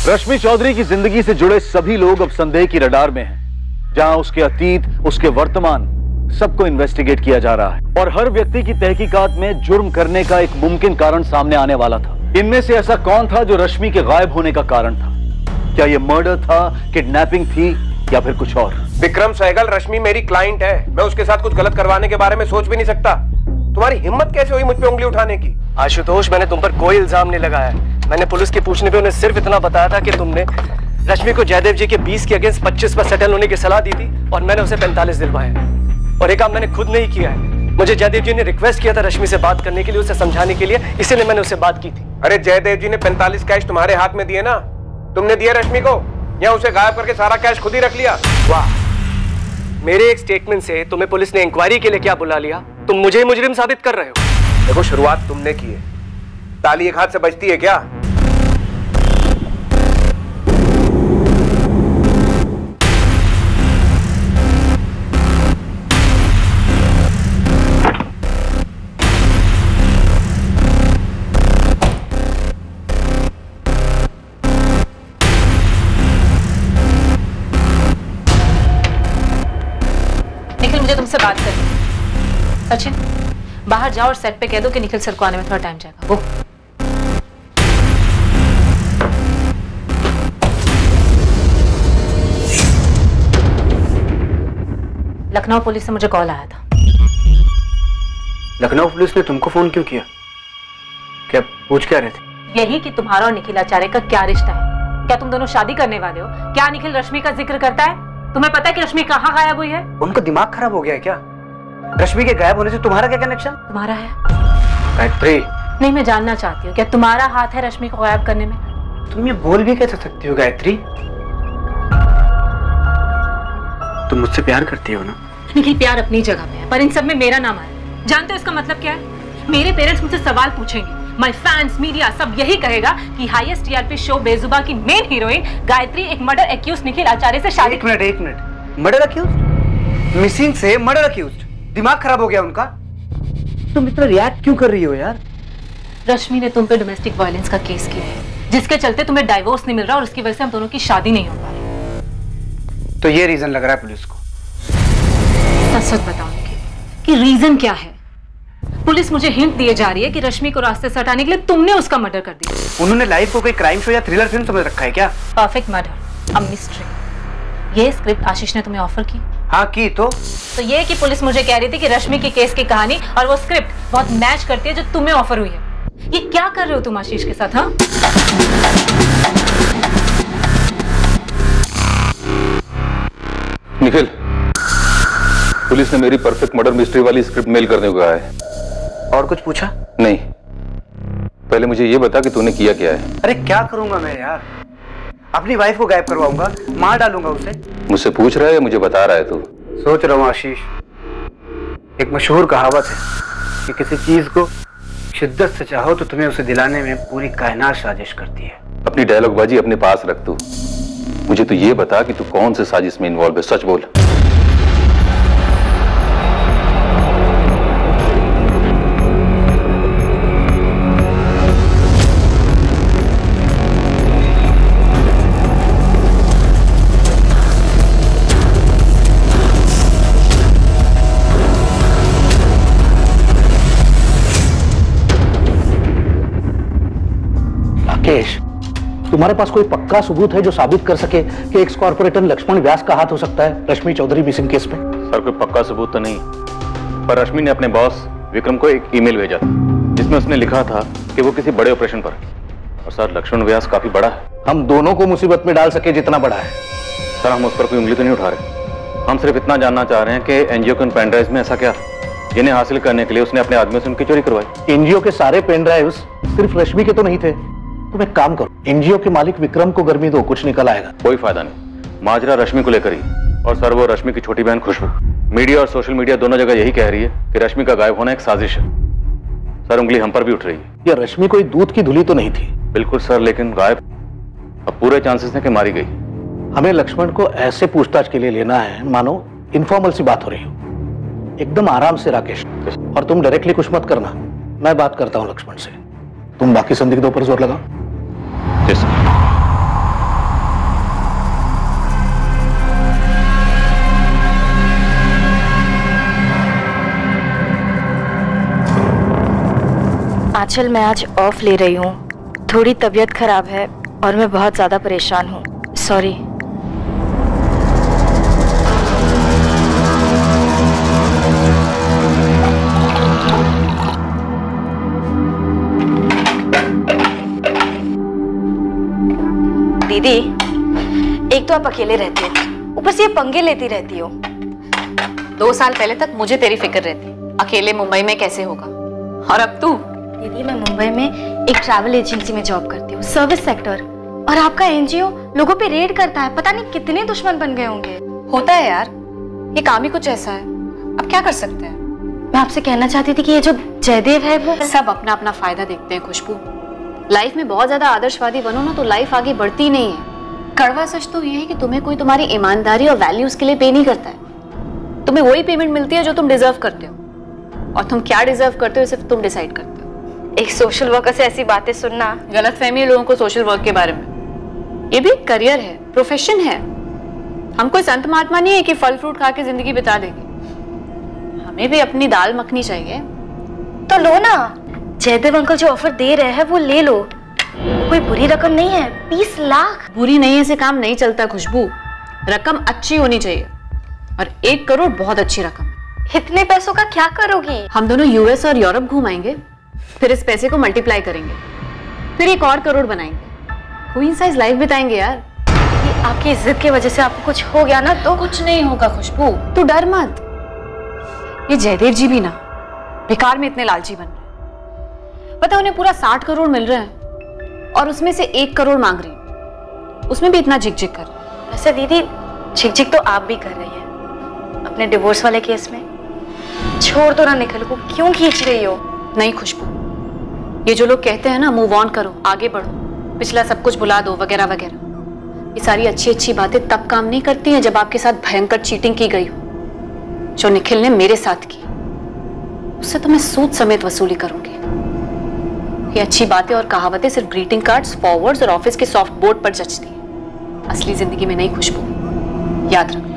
रश्मि चौधरी की जिंदगी से जुड़े सभी लोग अब संदेह की रडार में हैं, जहां उसके अतीत, उसके वर्तमान सबको इन्वेस्टिगेट किया जा रहा है और हर व्यक्ति की तहकीकात में जुर्म करने का एक मुमकिन कारण सामने आने वाला था। इनमें से ऐसा कौन था जो रश्मि के गायब होने का कारण था? क्या यह मर्डर था, किडनैपिंग थी या फिर कुछ और? विक्रम सहगल, रश्मि मेरी क्लाइंट है, मैं उसके साथ कुछ गलत करवाने के बारे में सोच भी नहीं सकता। तुम्हारी हिम्मत कैसे हुई मुझ पे उंगली उठाने की? आशुतोष, मैंने तुम पर कोई इल्जाम नहीं लगाया। मैंने पुलिस के पूछने पे उन्हें सिर्फ इतना बताया था कि तुमने रश्मि को जयदेव जी के 20 के अगेंस्ट 25 पर सेटल होने की सलाह दी थी और मैंने उसे 45 दिलवाए। और ये काम मैंने खुद नहीं किया है, मुझे जयदेव जी ने रिक्वेस्ट किया था रश्मि से बात करने के लिए, उसे समझाने के लिए, इसीलिए मैंने उससे बात की थी। अरे जयदेव जी ने 45 कैश तुम्हारे हाथ में दिए ना, तुमने दिए रश्मि को या उसे गायब करके सारा कैश खुद ही रख लिया? वाह, मेरे एक स्टेटमेंट से तुम्हें पुलिस ने इंक्वायरी के लिए क्या बुला लिया? तुम मुझे मुजरिम साबित कर रहे हो। देखो, शुरुआत तुमने की है, ताली एक हाथ से बजती है क्या? तुमसे बात करनी। सचिन, बाहर जाओ और सेट पे कह दो कि निखिल सर को आने में थोड़ा टाइम जाएगा। वो लखनऊ पुलिस से मुझे कॉल आया था। लखनऊ पुलिस ने तुमको फोन क्यों किया? क्या पूछ क्या रहे थे? यही कि तुम्हारा और निखिल आचार्य का क्या रिश्ता है, क्या तुम दोनों शादी करने वाले हो? क्या निखिल रश्मि का जिक्र करता है? तुम्हें पता है कि रश्मि कहाँ गायब हुई है? उनका दिमाग खराब हो गया है क्या? रश्मि के गायब होने से तुम्हारा क्या कनेक्शन? तुम्हारा है गायत्री। नहीं, मैं जानना चाहती हूँ क्या तुम्हारा हाथ है रश्मि को गायब करने में? तुम ये बोल भी कैसे सकती हो गायत्री? तुम मुझसे प्यार करती हो ना? निखिल, प्यार अपनी जगह पे है, पर इन सब में मेरा नाम आया। जानते हो इसका मतलब क्या है? मेरे पेरेंट्स मुझसे सवाल पूछेंगे, माय फैंस, मीडिया सब यही कहेगा कि हाईएस्ट टीआरपी शो बेजुबा की मेन हीरोइन गायत्री एक मर्डर एक्यूज निखिल आचार्य से शादी। एक मिनट, मर्डर एक्यूज? मिसिंग से मर्डर एक्यूज? दिमाग खराब हो गया उनका? तुम इतना रिएक्ट क्यों कर रही हो यार? रश्मि ने तुम पे डोमेस्टिक वायलेंस का केस किया है, जिसके चलते तुम्हें डाइवोर्स नहीं मिल रहा और उसकी वजह से हम दोनों की शादी नहीं हो पा रही। तो ये रीजन लग रहा है पुलिस को? सच बताओ निखिल कि रीजन क्या है? पुलिस मुझे हिंट दिए जा रही है कि रश्मि को रास्ते से हटाने के लिए तुमने उसका मर्डर कर दिया। उन्होंने लाइफ को कोई क्राइम शो या थ्रिलर फिल्म समझ रखा है क्या? Perfect murder, a mystery. ये स्क्रिप्ट आशीष ने तुम्हें ऑफर की? हाँ की। तो ये कि पुलिस मुझे कह रही थी कि रश्मि के केस की कहानी और वो स्क्रिप्ट बहुत मैच करती है जो तुम्हें ऑफर हुई है। ये क्या कर रहे हो तुम आशीष के साथ? हाँ, निखिल, पुलिस ने मेरी परफेक्ट मर्डर मिस्ट्री वाली स्क्रिप्ट मेल करने को कहा है। और कुछ पूछा? नहीं, पहले मुझे ये बता कि तूने किया क्या है। अरे क्या करूंगा मैं यार? अपनी वाइफ को गायब करवाऊंगा, मार डालूंगा उसे। मुझसे पूछ रहा है या मुझे बता रहा है तू? सोच रहा हूँ आशीष। एक मशहूर कहावत है कि किसी चीज को शिद्दत से चाहो तो तुम्हें उसे दिलाने में पूरी कायनात साजिश करती है। अपनी डायलॉगबाजी अपने पास रख तू। मुझे तो ये बता कि तू कौन से साजिश में इन्वॉल्व है, सच बोल। तुम्हारे पास कोई पक्का सबूत है जो साबित कर सके कि एक्स कॉर्पोरेटर लक्ष्मण व्यास का हाथ हो सकता है रश्मि चौधरी मिसिंग केस में? सर, कोई पक्का सबूत तो नहीं, पर रश्मि ने अपने बॉस विक्रम को एक ईमेल भेजा था जिसमें उसने लिखा था कि वो किसी बड़े ऑपरेशन पर। और सर, लक्ष्मण व्यास काफी बड़ा है, हम दोनों को मुसीबत में डाल सके जितना बड़ा है। सर, हम उस पर कोई उंगली तो नहीं उठा रहे, हम सिर्फ इतना जानना चाह रहे हैं कि एनजीओ के उन पेन ड्राइव में ऐसा क्या जिन्हें हासिल करने के लिए उसने अपने आदमियों से उनकी चोरी करवाई। एनजीओ के सारे पेन ड्राइव्स सिर्फ रश्मि के तो नहीं थे। तुम एक काम करो, एनजीओ के मालिक विक्रम को गर्मी दो, कुछ निकल आएगा। कोई फायदा नहीं, माजरा रश्मि को लेकर ही। और सर, वो रश्मि की छोटी बहन खुशबू, मीडिया और सोशल मीडिया दोनों जगह यही कह रही है कि रश्मि का गायब होना एक साजिश है। सर, उंगली हम पर भी उठ रही है। ये रश्मि कोई दूध की धुली तो नहीं थी? बिल्कुल सर, लेकिन गायब अब पूरे चांसेस हैं कि मारी गई। हमें लक्ष्मण को ऐसे पूछताछ के लिए लेना है मानो इनफॉर्मल सी बात हो रही हो। एकदम आराम से राकेश, और तुम डायरेक्टली कुछ मत करना, मैं बात करता हूं लक्ष्मण से। तुम बाकी संदिग्धों पर जोर लगाओ। आंचल, मैं आज ऑफ ले रही हूँ। थोड़ी तबीयत खराब है और मैं बहुत ज्यादा परेशान हूँ। सॉरी। दीदी, एक तो आप अकेले रहते हो, ऊपर से ये पंगे लेती रहती हो। 2 साल पहले तक मुझे तेरी फिक्र रहती, अकेले मुंबई में कैसे होगा। और अब तू? दीदी, मैं मुंबई में एक ट्रैवल एजेंसी में जॉब करती हूँ, सर्विस सेक्टर, और आपका एनजीओ लोगों पे रेड करता है। पता नहीं कितने दुश्मन बन गए होंगे। होता है यार, ये काम ही कुछ ऐसा है, अब क्या कर सकते हैं। मैं आपसे कहना चाहती थी कि ये जो जयदेव है वो सब अपना अपना फायदा देखते हैं खुशबू। लाइफ में बहुत ज्यादा आदर्शवादी बनो ना तो लाइफ आगे बढ़ती नहीं है। कड़वा सच तो ये है कि तुम्हें कोई तुम्हारी ईमानदारी और वैल्यूज के लिए पे नहीं करता है। तुम्हें वही पेमेंट मिलती है जो तुम डिजर्व करते हो, और तुम क्या डिजर्व करते हो सिर्फ तुम डिसाइड करते हो। एक सोशल वर्कर से ऐसी बातें सुनना, गलतफहमी है लोगों को सोशल वर्क के बारे में। ये भी एक करियर है, प्रोफेशन है। हम कोई संत महात्मा नहीं है कि फल फ्रूट खा के जिंदगी बिता देंगे। हमें भी अपनी दाल मखनी चाहिए। तो लो ना, जयदेव अंकल जो ऑफर दे रहे हैं वो ले लो। कोई बुरी रकम नहीं है, 20 लाख। बुरी नहीं है से काम नहीं चलता खुशबू, रकम अच्छी होनी चाहिए, और 1 करोड़ बहुत अच्छी रकम। इतने पैसों का क्या करोगी? हम दोनों यूएस और यूरोप घूमाएंगे, फिर इस पैसे को मल्टीप्लाई करेंगे, फिर 1 और करोड़ बनाएंगे। क्वीन-साइज लाइफ बिताएंगे यार। ये आपकी जिद की वजह से आपको कुछ हो गया ना तो? कुछ नहीं होगा खुशबू, तू डर मत। ये जयदेव जी भी ना बेकार में इतने लालची बन रहे हैं। पता उन्हें पूरा 60 करोड़ मिल रहे हैं और उसमें से 1 करोड़ मांग रही है, उसमें भी इतना झिक झिक कर रहे हैं। वैसे दीदी, झिक झिक तो आप भी कर रही हैं अपने डिवोर्स वाले केस में। छोड़ दो ना निखिल को, क्यों खींच रही हो? नहीं खुशबू, ये जो लोग कहते हैं ना मूव ऑन करो, आगे बढ़ो, पिछला सब कुछ भुला दो वगैरह वगैरह, ये सारी अच्छी अच्छी बातें तब काम नहीं करती हैं जब आपके साथ भयंकर चीटिंग की गई हो, जो निखिल ने मेरे साथ की। उससे तो मैं सूद समेत वसूली करूंगी। ये अच्छी बातें और कहावतें सिर्फ ग्रीटिंग कार्ड्स, फॉरवर्ड्स और ऑफिस के सॉफ्ट बोर्ड पर जचती हैं, असली जिंदगी में नहीं खुशबू, याद रख।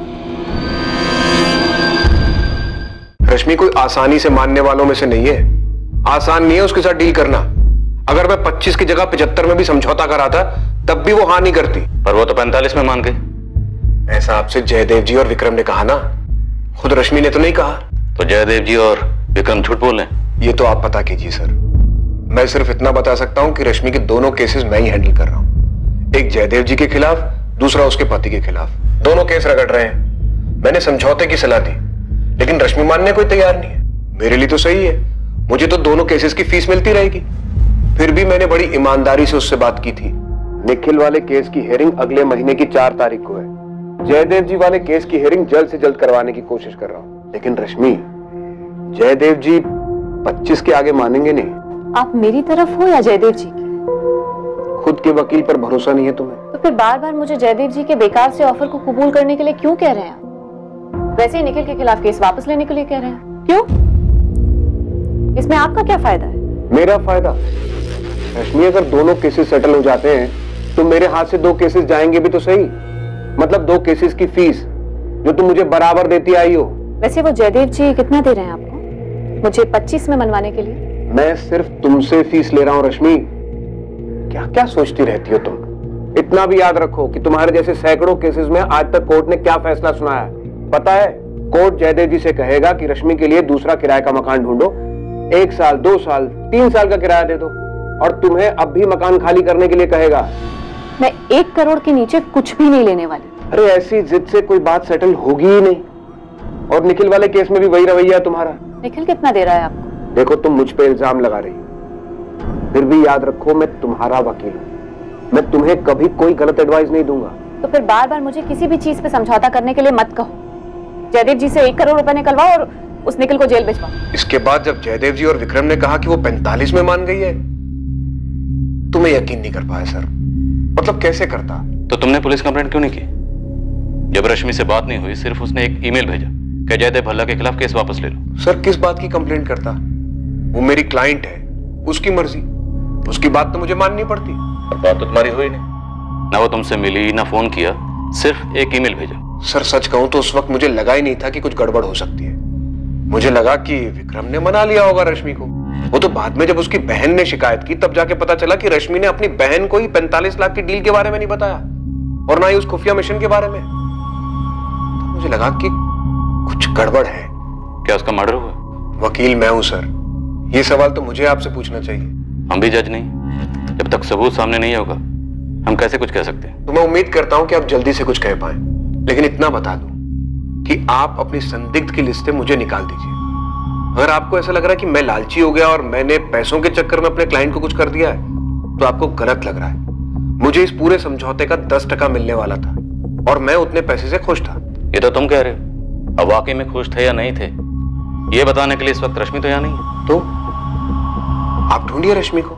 रश्मि कोई आसानी से मानने वालों में से नहीं है। आसान नहीं है उसके साथ डील करना। अगर मैं 25 की जगह 75 में भी समझौता कराता तब भी वो हाँ नहीं करती। पर वो तो 45 में मान गई। ऐसा आपसे जयदेव जी और विक्रम ने कहा ना, खुद रश्मि ने तो नहीं कहा। तो जयदेव जी और विक्रम झूठ बोल रहे हैं? ये तो आप पता कीजिए सर। मैं सिर्फ इतना बता सकता हूं कि रश्मि के दोनों केसेस मैं ही हैंडल कर रहा हूं। एक जयदेव जी के खिलाफ, दूसरा उसके पति के खिलाफ। दोनों केस रगड़ रहे हैं। मैंने समझौते की सलाह दी, लेकिन रश्मि मानने को तैयार नहीं है। मेरे लिए तो सही है, मुझे तो दोनों केसेस की फीस मिलती रहेगी। फिर भी मैंने बड़ी ईमानदारी से उससे बात की थी। निखिल वाले केस की हियरिंग अगले महीने की 4 तारीख को है। जयदेव जी वाले केस की हियरिंग जल्द से जल्द करवाने की कोशिश कर रहा हूं। लेकिन रश्मि, जयदेव जी 25 के आगे मानेंगे नहीं। आप मेरी तरफ हो या जयदेव जी की? खुद के वकील पर भरोसा नहीं है तुम्हें? तो फिर बार बार मुझे जयदेव जी के बेकार से ऑफर को कबूल करने के लिए क्यों कह रहे हैं? वैसे ही निखिल के खिलाफ केस वापस लेने के लिए कह रहे हैं, क्यों? इसमें आपका क्या फायदा है? मेरा फायदा? रश्मि, अगर दोनों केसेस सेटल हो जाते हैं तो मेरे हाथ से 2 केसेस जाएंगे भी तो सही। मतलब 2 केसेस की फीस जो तुम मुझे बराबर देती आई हो। वैसे वो जयदेव जी कितना दे रहे हैं आपको मुझे 25 में मनवाने के लिए? मैं सिर्फ तुमसे फीस ले रहा हूं रश्मि। क्या क्या सोचती रहती हो तुम? इतना भी याद रखो कि तुम्हारे जैसे सैकड़ों केसेस में आज तक कोर्ट ने क्या फैसला सुनाया है पता है? कोर्ट जयदेव जी से कहेगा कि रश्मि के लिए दूसरा किराए का मकान ढूंढो, 1 साल, 2 साल, 3 साल का किराया दे दो, और तुम्हें अब भी मकान खाली करने के लिए कहेगा। मैं 1 करोड़ के नीचे कुछ भी नहीं लेने वाली। अरे ऐसी जिद से कोई बात सेटल होगी ही नहीं। और निखिल वाले केस में भी वही रवैया है तुम्हारा। निखिल कितना दे रहा है आपको? देखो, तुम मुझ पे इल्जाम लगा रही हो, फिर भी याद रखो मैं तुम्हारा वकील हूं। मैं तुम्हें कभी कोई गलत एडवाइस नहीं दूंगा। तो फिर बार बार मुझे किसी भी चीज पे समझौता करने के लिए मत कहो। जयदेव जी से 1 करोड़ रुपए निकलवाओ और उस निखिल को जेल भिजवाओ। इसके बाद जब जयदेव जी और विक्रम ने कहा कि वो 45 में मान गई है, तुम्हें यकीन नहीं कर पाया सर। मतलब कैसे करता? तो तुमने पुलिस कंप्लेंट क्यों नहीं की? जब रश्मि से बात नहीं हुई, सिर्फ उसने एक ईमेल भेजा कि जयदेव भल्ला के खिलाफ केस वापस ले लो। सर, किस बात की कंप्लेंट करता? वो मेरी क्लाइंट है, उसकी मर्जी, उसकी बात तो मुझे माननी पड़ती। पर बात तो तुम्हारी हुई नहीं ना, वो तुमसे मिली ना फोन किया, सिर्फ एक ईमेल भेजा। सर सच कहूं तो उस वक्त मुझे लगा ही नहीं था कि कुछ गड़बड़ हो सकती है। मुझे लगा कि विक्रम ने मना लिया होगा रश्मि को। वो तो बाद में जब उसकी बहन ने शिकायत की तब जाके पता चला कि रश्मि ने अपनी बहन को ही 45 लाख की डील के बारे में नहीं बताया और ना ही उस खुफिया मिशन के बारे में। तो मुझे लगा कि कुछ गड़बड़ है। क्या उसका मर्डर हुआ? वकील मैं हूं सर, ये सवाल तो मुझे आपसे पूछना चाहिए। हम भी जज नहीं, जब तक सबूत सामने नहीं होगा हम कैसे कुछ कह सकते हैं? तो मैं उम्मीद करता हूं कि आप जल्दी से कुछ कह पाए, लेकिन इतना बता दूं कि आप अपनी संदिग्ध की लिस्ट से मुझे निकाल दीजिए। अगर आपको ऐसा लग रहा है कि मैं लालची हो गया और मैंने पैसों के चक्कर में अपने क्लाइंट को कुछ कर दिया है तो आपको गलत लग रहा है। मुझे इस पूरे समझौते का 10% मिलने वाला था और मैं उतने पैसे से खुश था। ये तो तुम कह रहे हो, अब वाकई में खुश थे या नहीं थे ये बताने के लिए इस वक्त रश्मि तो यहाँ नहीं है। तो आप ढूंढिए रश्मि को।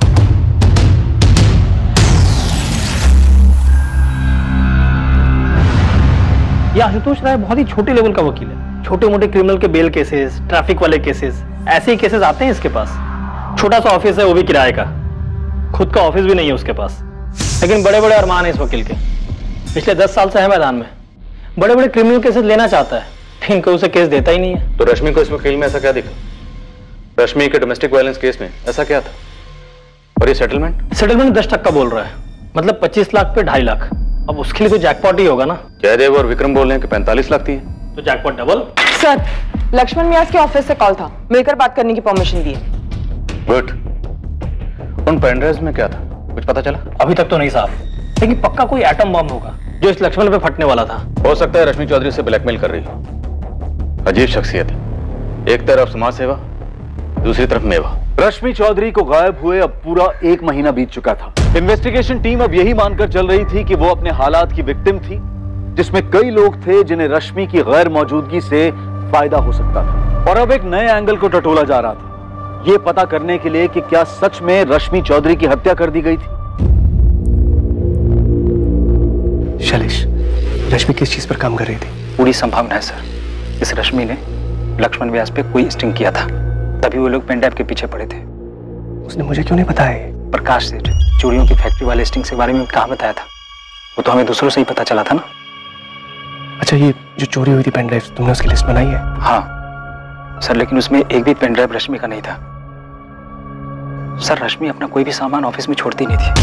ये आशुतोष राय बहुत ही छोटे लेवल का वकील है। छोटे मोटे क्रिमिनल के बेल केसेस, ट्रैफिक वाले केसेस, ऐसे ही केसेस आते हैं इसके पास। छोटा सा ऑफिस है, वो भी किराए का, खुद का ऑफिस भी नहीं है उसके पास, लेकिन बड़े बड़े अरमान है इस वकील के। पिछले 10 साल से है मैदान में, बड़े बड़े क्रिमिनल केसेस लेना चाहता है लेकिन कोई उसे केस देता ही नहीं है। तो रश्मि को इस वकील में ऐसा क्या दिखा? रश्मि के डोमेस्टिक वायलेंस केस में ऐसा क्या था? और ये सेटलमेंट 10% बोल रहा है, मतलब 25 लाख पे 2.5 लाख। अब उसके लिए तो जैकपॉट ही होगा ना। जयदेव और विक्रम बोल रहे हैं कि 45 लाख थी, तो jackpot double. Sir, Laxman Vyas के ऑफिस से कॉल था, मिलकर बात करने की परमिशन दी है। गुड। उन पेनड्राइव्स में क्या था, कुछ पता चला? अभी तक तो नहीं साहब, लेकिन पक्का कोई एटम बम होगा जो इस लक्ष्मण पे फटने वाला था। हो सकता है रश्मि चौधरी से ब्लैकमेल कर रही हो। अजीब शख्सियत है, एक तरफ समाज सेवा, दूसरी तरफ मेवा। रश्मि चौधरी को गायब हुए अब पूरा 1 महीना बीत चुका था। इन्वेस्टिगेशन टीम अब यही मानकर चल रही थी कि वो अपने हालात की विक्टिम थी, जिसमें कई लोग थे जिन्हें रश्मि की गैर मौजूदगी से फायदा हो सकता था। और अब एक नए एंगल को टटोला जा रहा था, ये पता करने के लिए कि क्या सच में रश्मि चौधरी की हत्या कर दी गई थी। शैलेश, रश्मि किस चीज पर काम कर रही थी? पूरी संभावना है सर, इस रश्मि ने लक्ष्मण व्यास पे कोई स्टिंग किया था, तभी वो लोग पेनड्राइव के पीछे पड़े थे। उसने मुझे क्यों नहीं बताया? प्रकाश सेठ चोरियों की फैक्ट्री वाले स्टिंग के बारे में कहाँ बताया था? वो तो हमें दूसरों से ही पता चला था ना। अच्छा, ये जो चोरी हुई थी पेनड्राइव, तुमने उसकी लिस्ट बनाई है? हाँ सर, लेकिन उसमें एक भी पेनड्राइव रश्मि का नहीं था। सर, रश्मि अपना कोई भी सामान ऑफिस में छोड़ती नहीं थी।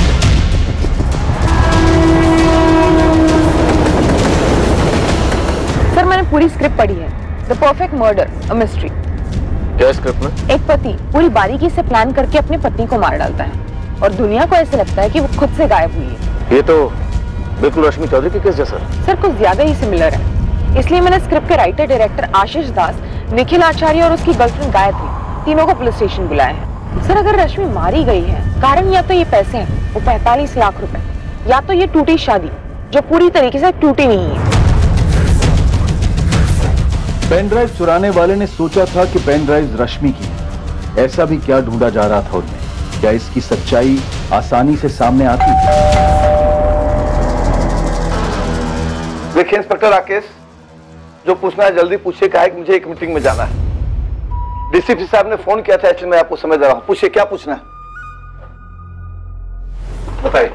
सर, मैंने पूरी स्क्रिप्ट पढ़ी है, the perfect murder, a mystery. क्या स्क्रिप्ट में? एक पति पूरी बारीकी से प्लान करके अपने पत्नी को मार डालता है और दुनिया को ऐसे लगता है कि वो खुद से गायब हुई है। ये तो बिल्कुल रश्मि चौधरी के केस जैसा। सर, कुछ ज्यादा ही सिमिलर है, इसलिए मैंने स्क्रिप्ट के राइटर डायरेक्टर आशीष दास, निखिल आचार्य और उसकी गर्लफ्रेंड गायत्री तीनों को पुलिस स्टेशन बुलाया है। सर, अगर रश्मि मारी गई है, कारण या तो ये पैसे हैं, वो 45 लाख रुपए, या तो ये टूटी शादी जो पूरी तरीके से टूटी नहीं है। पेनड्राइव चुराने वाले ने सोचा था कि पेनड्राइव रश्मि की है। ऐसा भी क्या ढूंढा जा रहा था उनमें? क्या इसकी सच्चाई आसानी से सामने आती? देखिए इंस्पेक्टर राकेश, जो पूछना है जल्दी पूछिए, क्या है कि मुझे एक मीटिंग में जाना है। डीसीपी साहब ने फोन किया था, इसलिए मैं आपको समझ रहा हूं। पूछिए, क्या पूछना है बताइए।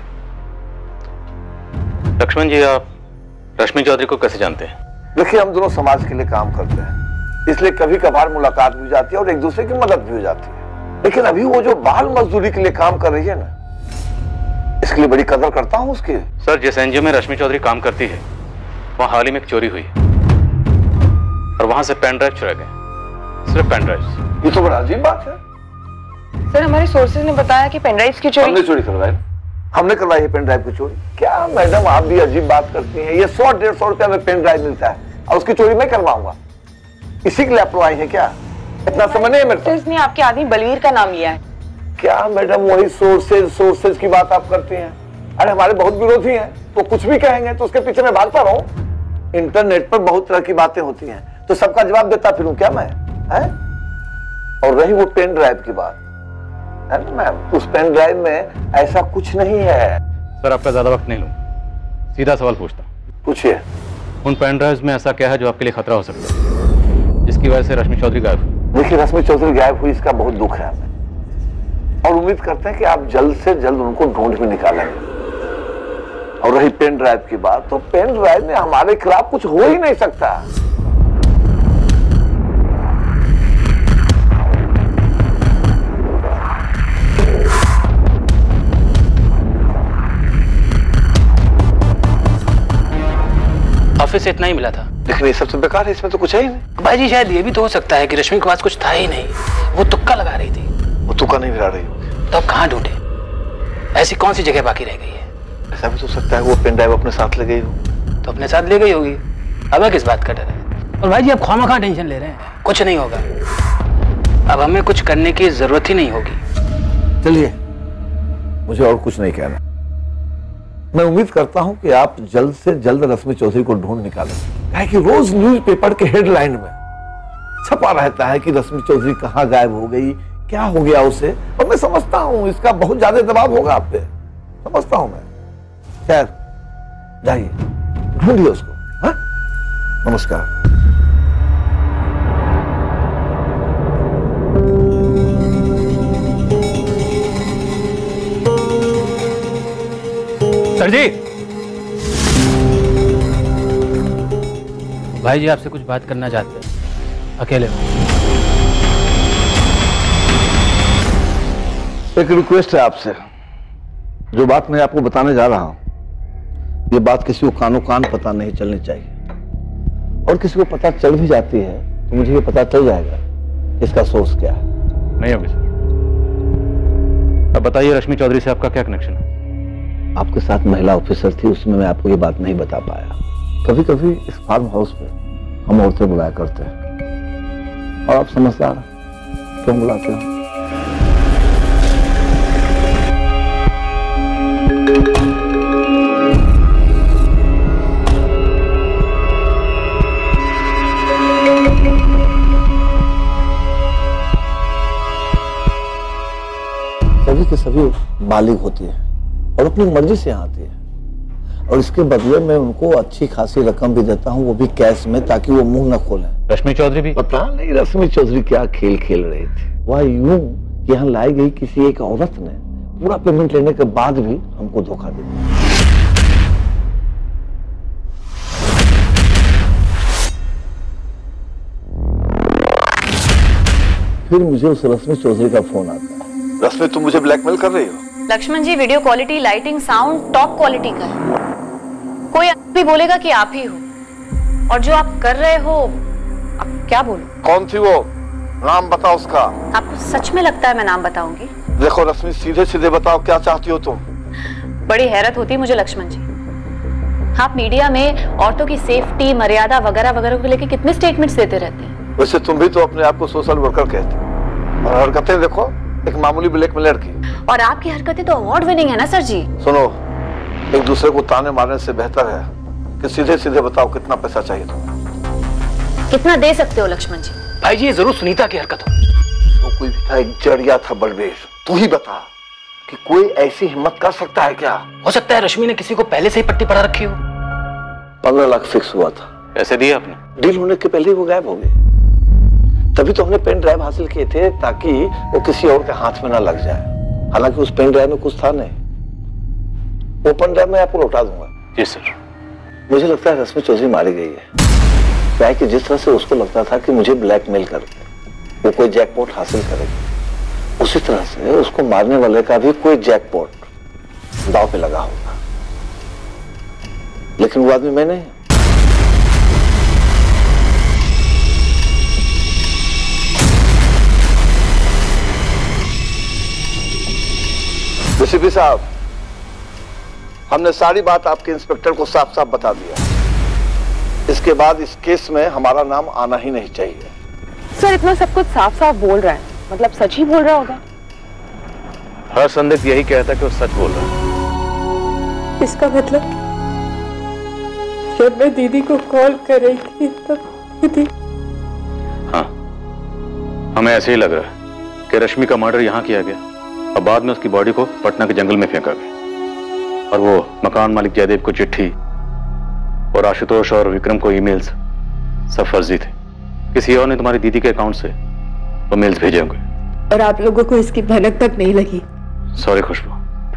लक्ष्मण जी, आप रश्मि चौधरी को कैसे जानते हैं? देखिए, हम दोनों समाज के लिए काम करते हैं, इसलिए कभी कभार मुलाकात भी हो जाती है और एक दूसरे की मदद भी हो जाती है। लेकिन अभी वो जो बाल मजदूरी के लिए काम कर रही है ना, इसके लिए बड़ी कदर करता हूं उसकी। सर, जिस एनजीओ में रश्मि चौधरी काम करती है वहां हाल ही में एक चोरी हुई और वहां से पेनड्राइव चुरा गए, सिर्फ पेनड्राइव। ये तो बड़ा अजीब बात है। सर, हमारे सोर्सेज ने बताया कि पेनड्राइव्स की चोरी हमने चोरी करवाई, हमने करवाई है पेनड्राइव की चोरी। क्या मैडम, आप भी अजीब बात करती हैं। ये 100-150 रुपया में पेनड्राइव मिलता है और उसकी चोरी मैं करवाऊंगा? इसी के लिए आप आई है क्या? इतना समझ नहीं है मेरे को। आपके आदमी बलवीर का नाम लिया है। क्या मैडम, वही सोर्सेज की बात आप करती हैं? अरे हमारे बहुत विरोधी हैं, तो कुछ भी कहेंगे तो उसके पीछे मैं भागता रहूं। इंटरनेट पर बहुत तरह की बातें होती हैं, तो सबका जवाब देता फिरूं क्या मैं? है? और रही वो पेन ड्राइव की बात, है ना मैम, उस पेन ड्राइव में ऐसा कुछ नहीं है। सर, आपका ज्यादा वक्त नहीं लूंगा, सीधा सवाल पूछता हूं। पूछिए। उन पेन ड्राइव्स में ऐसा क्या है जो आपके लिए खतरा हो सकता है, जिसकी वजह से रश्मि चौधरी गायब हुई? देखिए, रश्मि चौधरी गायब हुई, इसका बहुत दुख है हमें, और उम्मीद करते हैं कि आप जल्द से जल्द उनको ढूंढ भी निकालेंगे। और रही पेन ड्राइव की बात, तो पेन ड्राइव में हमारे खिलाफ कुछ हो ही नहीं सकता। ऑफिस से इतना ही मिला था। लेकिन ये सब तो बेकार है, इसमें तो कुछ है ही नहीं। भाई जी शायद ये भी तो हो सकता है कि रश्मि के पास कुछ था ही नहीं, वो तुक्का लगा रही थी। वो तुक्का नहीं भिड़ा रही होगी तो अब कहाँ ढूंढे? ऐसी कौन सी जगह बाकी रह गई है? ऐसा भी तो सकता है वो पेन ड्राइव अपने साथ ले गई हो। तो अपने साथ ले गई होगी, अब किस बात का डर है? और भाई जी आप खामा खां टेंशन ले रहे हैं, कुछ नहीं होगा। अब हमें कुछ करने की जरूरत ही नहीं होगी। चलिए, मुझे और कुछ नहीं कहना। मैं उम्मीद करता हूं कि आप जल्द से जल्द रश्मि चौधरी को ढूंढ निकालें। क्या है कि रोज न्यूज़पेपर के हेडलाइन में छपा रहता है कि रश्मि चौधरी कहां गायब हो गई, क्या हो गया उसे। और मैं समझता हूं इसका बहुत ज्यादा दबाव होगा आप पे, समझता हूं मैं। खैर जाइए, ढूंढिए उसको। हाँ, नमस्कार। सर जी, भाई जी आपसे कुछ बात करना चाहते हैं, अकेले में। एक रिक्वेस्ट है आपसे। जो बात मैं आपको बताने जा रहा हूं, ये बात किसी को कानो कान पता नहीं चलनी चाहिए। और किसी को पता चल भी जाती है तो मुझे ये पता चल जाएगा इसका सोर्स क्या है। नहीं होगी सर। अब बताइए रश्मि चौधरी से आपका क्या कनेक्शन है? आपके साथ महिला ऑफिसर थी, उसमें मैं आपको ये बात नहीं बता पाया। कभी कभी इस फार्म हाउस पे हम औरतें बुलाया करते हैं, और आप समझदार क्यों बुलाते हो? सभी के सभी बालिग होती है और अपनी मर्जी से आती है, और इसके बदले में उनको अच्छी खासी रकम भी देता हूँ, वो भी कैश में, ताकि वो मुंह न खोलें। रश्मि चौधरी भी? पता नहीं रश्मि चौधरी क्या खेल खेल रही थी। वह यूं यहाँ लाई गई किसी एक औरत ने पूरा पेमेंट लेने के बाद भी हमको धोखा दिया। फिर मुझे उस रश्मि चौधरी का फोन आता है। रश्मि, तुम मुझे ब्लैकमेल कर रही हो? Laxman ji, video quality, lighting, sound top quality का है। कोई भी बोलेगा कि आप ही हो, और जो आप कर रहे हो, आप क्या बोलो? कौन थी वो? नाम बताओ उसका। आपको सच में लगता है मैं नाम बताऊंगी? देखो रश्मि, सीधे सीधे बताओ क्या चाहती हो तुम? बड़ी हैरत होती है मुझे लक्ष्मण जी, आप मीडिया में औरतों की सेफ्टी, मर्यादा वगैरह वगैरह को लेकर कितने स्टेटमेंट्स देते रहते हैं। वैसे तुम भी तो अपने आप को सोशल वर्कर कहते हो, और हरकतें देखो एक मामूली ब्लैकमेलर की। और आपकी हरकतें तो अवार्ड विनिंग है ना सर जी। सुनो, एक दूसरे को ताने मारने से बेहतर है कि सीधे सीधे बताओ कितना पैसा चाहिए तुम्हें। कितना दे सकते हो लक्ष्मण जी? भाई जी ये जरूर सुनीता की हरकत हो। वो कोई भी था, एक जड़िया था बलबीर। तू ही बता कि कोई ऐसी हिम्मत कर सकता है क्या? हो सकता है रश्मि ने किसी को पहले से ही पट्टी पड़ा रखी हो। 15 लाख फिक्स हुआ था। पैसे दिए आपने? डील होने के पहले ही वो गायब हो गए। तभी तो हमने पेन ड्राइव हासिल किए थे ताकि वो किसी और के हाथ में ना लग जाए। हालांकि उस पेन ड्राइव में कुछ था नहीं। वो पेन ड्राइव मैं आपको लौटा दूंगा। जी सर। मुझे लगता है रश्मि चौधरी मारी गई है। क्या है कि जिस तरह से उसको लगता था कि मुझे ब्लैकमेल करके वो कोई जैकपॉट हासिल करेगी, उसी तरह से उसको मारने वाले का भी कोई जैकपॉट दांव पे लगा होगा। लेकिन वो आदमी मैं नहीं। डीसीपी साहब, हमने सारी बात आपके इंस्पेक्टर को साफ साफ बता दिया। इसके बाद इस केस में हमारा नाम आना ही नहीं चाहिए। सर इतना सब कुछ साफ साफ बोल रहा है, मतलब सच ही बोल रहा होगा? हर संदिग्ध यही कहता है कि वो सच बोल रहा है। इसका मतलब जब मैं दीदी को कॉल कर रही थी तब दीदी। हाँ, हमें ऐसे ही लग रहा है कि रश्मि का मर्डर यहाँ किया गया और बाद में उसकी बॉडी को पटना के जंगल में फेंका गया, और वो मकान मालिक जयदेव को चिट्ठी और आशुतोष और विक्रम को ईमेल्स सब फर्जी थे। किसी और ने तुम्हारी दीदी के अकाउंट से वो मेल्स भेजे होंगे। और आप लोगों को इसकी भनक तक नहीं लगी? सॉरी खुशबू,